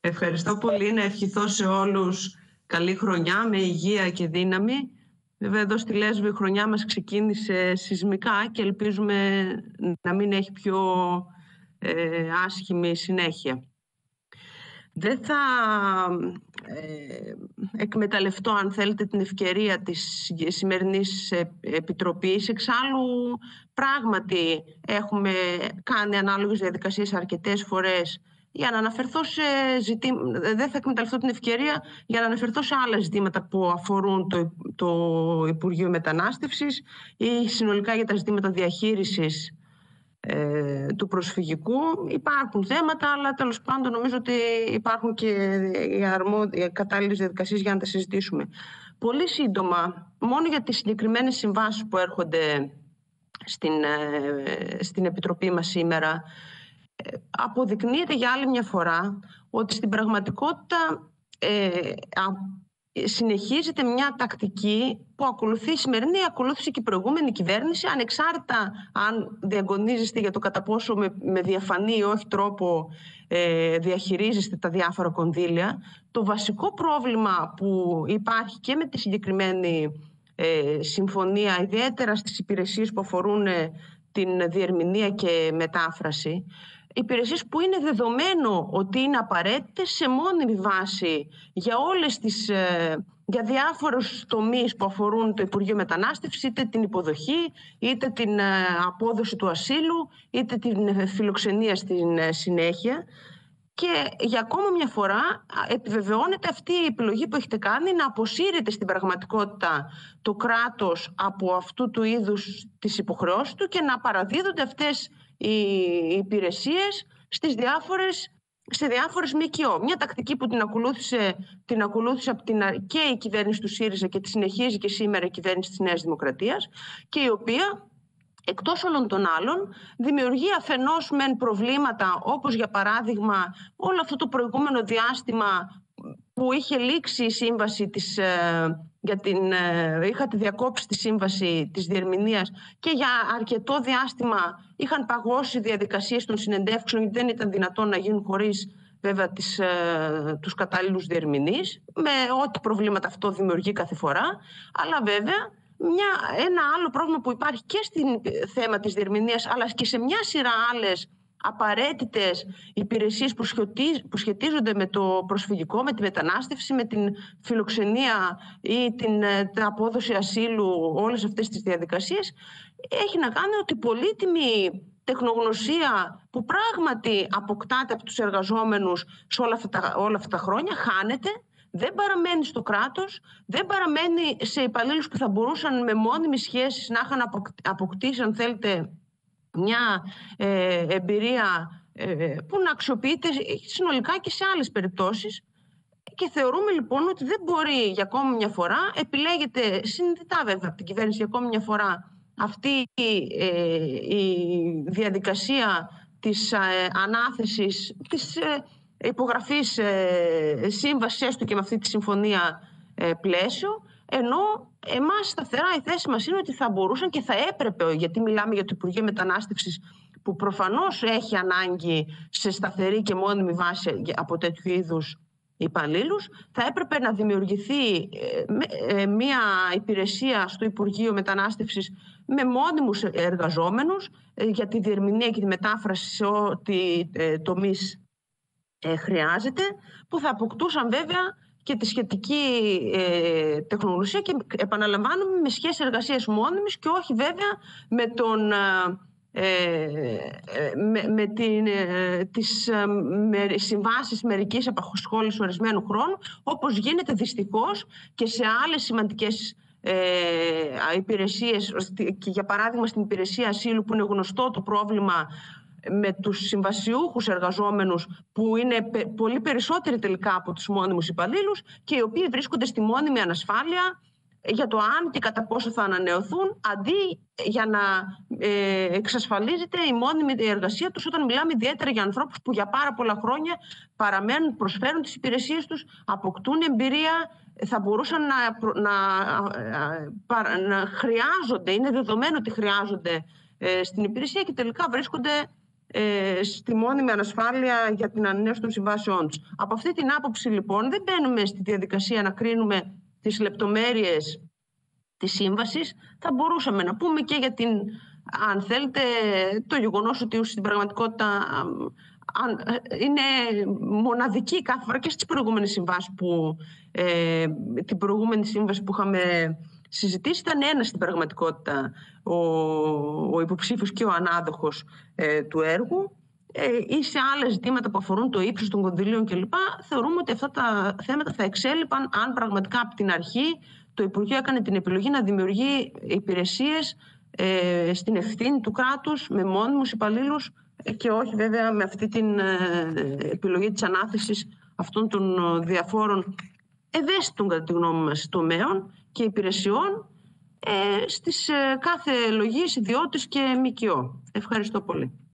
Ευχαριστώ πολύ. Να ευχηθώ σε όλους καλή χρονιά με υγεία και δύναμη. Βέβαια εδώ στη Λέσβο η χρονιά μας ξεκίνησε σεισμικά και ελπίζουμε να μην έχει πιο άσχημη συνέχεια. Δεν θα εκμεταλλευτώ, αν θέλετε, την ευκαιρία της σημερινής επιτροπής. Εξάλλου, πράγματι, έχουμε κάνει ανάλογες διαδικασίες αρκετές φορές για να αναφερθώ σε ζητήματα. Δεν θα εκμεταλλευτώ την ευκαιρία για να αναφερθώ σε άλλα ζητήματα που αφορούν το Υπουργείο Μετανάστευσης ή συνολικά για τα ζητήματα διαχείρισης του προσφυγικού. Υπάρχουν θέματα, αλλά τέλος πάντων νομίζω ότι υπάρχουν και οι κατάλληλες διαδικασίες για να τα συζητήσουμε. Πολύ σύντομα, μόνο για τις συγκεκριμένες συμβάσεις που έρχονται στην Επιτροπή μας σήμερα, αποδεικνύεται για άλλη μια φορά ότι στην πραγματικότητα συνεχίζεται μια τακτική που ακολουθεί η σημερινή, ακολούθησε και η προηγούμενη κυβέρνηση, ανεξάρτητα αν διαγωνίζεστε για το κατά πόσο με διαφανή ή όχι τρόπο διαχειρίζεστε τα διάφορα κονδύλια. Το βασικό πρόβλημα που υπάρχει και με τη συγκεκριμένη συμφωνία, ιδιαίτερα στις υπηρεσίες που αφορούν την διερμηνία και μετάφραση, υπηρεσίες που είναι δεδομένο ότι είναι απαραίτητες σε μόνιμη βάση για διάφορους τομείς που αφορούν το Υπουργείο Μετανάστευσης, είτε την υποδοχή, είτε την απόδοση του ασύλου, είτε την φιλοξενία στην συνέχεια. Και για ακόμα μια φορά επιβεβαιώνεται αυτή η επιλογή που έχετε κάνει να αποσύρετε στην πραγματικότητα το κράτος από αυτού του είδους τις υποχρεώσεις του και να παραδίδονται αυτές οι υπηρεσίες σε διάφορες ΜΚΟ. Μια τακτική που την ακολούθησε και η κυβέρνηση του ΣΥΡΙΖΑ και τη συνεχίζει και σήμερα η κυβέρνηση της Νέας Δημοκρατίας, και η οποία, εκτός όλων των άλλων, δημιουργεί αφενός μεν προβλήματα, όπως για παράδειγμα όλο αυτό το προηγούμενο διάστημα που είχε λήξει η σύμβαση είχατε διακόψει τη σύμβαση της διερμηνίας και για αρκετό διάστημα είχαν παγώσει διαδικασίες των συνεντεύξεων, γιατί δεν ήταν δυνατόν να γίνουν χωρίς βέβαια τους κατάλληλους διερμηνείς, με ό,τι προβλήματα αυτό δημιουργεί κάθε φορά. Αλλά βέβαια ένα άλλο πρόβλημα που υπάρχει και στην θέμα της διερμηνίας, αλλά και σε μια σειρά άλλες απαραίτητες υπηρεσίες που σχετίζονται με το προσφυγικό, με τη μετανάστευση, με την φιλοξενία ή την απόδοση ασύλου, όλες αυτές τις διαδικασίες, έχει να κάνει ότι πολύτιμη τεχνογνωσία που πράγματι αποκτάται από τους εργαζόμενους σε όλα αυτά τα χρόνια χάνεται. Δεν παραμένει στο κράτος, δεν παραμένει σε υπαλλήλους που θα μπορούσαν με μόνιμες σχέσεις να είχαν αποκτήσει, αν θέλετε, μια εμπειρία που να αξιοποιείται συνολικά και σε άλλες περιπτώσεις. Και θεωρούμε λοιπόν ότι δεν μπορεί για ακόμη μια φορά, επιλέγεται συνειδητά βέβαια από την κυβέρνηση για ακόμη μια φορά, αυτή η διαδικασία της ανάθεσης, της υπογραφής σύμβασης, έστω και με αυτή τη συμφωνία πλαίσιο, ενώ εμάς σταθερά η θέση μας είναι ότι θα μπορούσαν και θα έπρεπε, γιατί μιλάμε για το Υπουργείο Μετανάστευσης που προφανώς έχει ανάγκη σε σταθερή και μόνιμη βάση από τέτοιου είδους υπαλλήλους, θα έπρεπε να δημιουργηθεί μια υπηρεσία στο Υπουργείο Μετανάστευσης με μόνιμους εργαζόμενους για τη διερμηνία και τη μετάφραση σε ό,τι τομείς χρειάζεται, που θα αποκτούσαν βέβαια και τη σχετική τεχνογνωσία και επαναλαμβάνουμε με σχέση εργασίας μόνιμης και όχι βέβαια τις συμβάσεις μερικής απασχόλησης ορισμένου χρόνου, όπως γίνεται δυστυχώς και σε άλλες σημαντικές υπηρεσίες, και για παράδειγμα στην υπηρεσία ασύλου, που είναι γνωστό το πρόβλημα με τους συμβασιούχους εργαζόμενους, που είναι πολύ περισσότεροι τελικά από τους μόνιμους υπαλλήλους και οι οποίοι βρίσκονται στη μόνιμη ανασφάλεια για το αν και κατά πόσο θα ανανεωθούν, αντί για να εξασφαλίζεται η μόνιμη εργασία τους, όταν μιλάμε ιδιαίτερα για ανθρώπους που για πάρα πολλά χρόνια παραμένουν, προσφέρουν τις υπηρεσίες τους, αποκτούν εμπειρία, θα μπορούσαν να χρειάζονται, είναι δεδομένο ότι χρειάζονται στην υπηρεσία και τελικά βρίσκονται στη μόνιμη ανασφάλεια για την ανανέωση των συμβάσεών τους. Από αυτή την άποψη, λοιπόν, δεν μπαίνουμε στη διαδικασία να κρίνουμε τις λεπτομέρειες της σύμβασης. Θα μπορούσαμε να πούμε και για την, αν θέλετε, το γεγονός ότι στην πραγματικότητα είναι μοναδική κάθε φορά και στις προηγούμενες συμβάσεις την προηγούμενη σύμβαση που είχαμε συζητήσει ήταν ένας στην πραγματικότητα ο υποψήφιος και ο ανάδοχος του έργου, ή σε άλλα ζητήματα που αφορούν το ύψος των κονδυλίων κλπ. Θεωρούμε ότι αυτά τα θέματα θα εξέλιπαν αν πραγματικά από την αρχή το Υπουργείο έκανε την επιλογή να δημιουργεί υπηρεσίες στην ευθύνη του κράτους με μόνιμους υπαλλήλους και όχι βέβαια με αυτή την επιλογή της ανάθεσης αυτών των διαφόρων ευαίσθητων, κατά τη γνώμη μας, τομέων και υπηρεσιών στις κάθε λογής, ιδιώτες και ΜΚΟ. Ευχαριστώ πολύ.